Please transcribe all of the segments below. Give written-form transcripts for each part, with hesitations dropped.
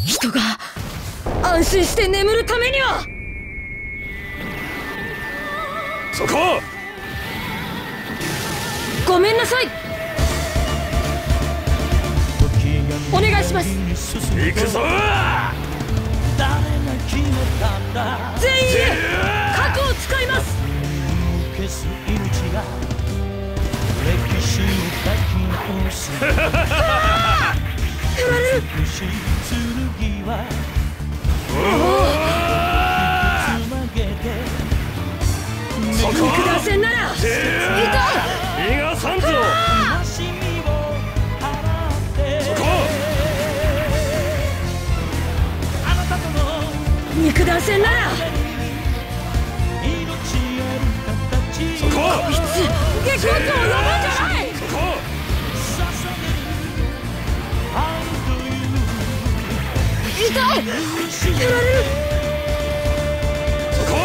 人が安心して眠るためには。 そこ。 ごめんなさい。お願いします。 行くぞ。 全員へ核を使います。やられる。肉弾戦なら痛い。 逃がさんぞ。そこ。 肉弾戦なら。 そこ。 こいつ月光町を呼ぶんじゃない。 そこ。 痛い。やられる。 そこ。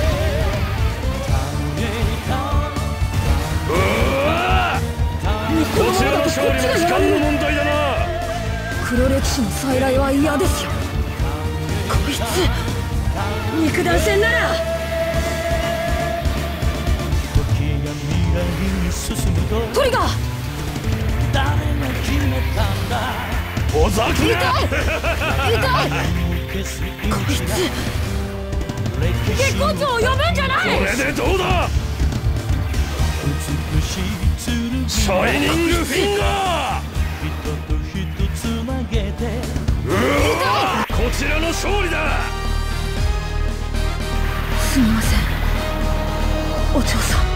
こちらの勝利は時間の問題だな。 黒歴史の再来は嫌ですよ。こいつ肉弾戦なら。トリガー。 おざくな。 痛い。こいつ月光町を呼ぶんじゃない。 これでどうだ。シャイニングフィンガー。こちらの勝利だ。 すみませんお嬢さん。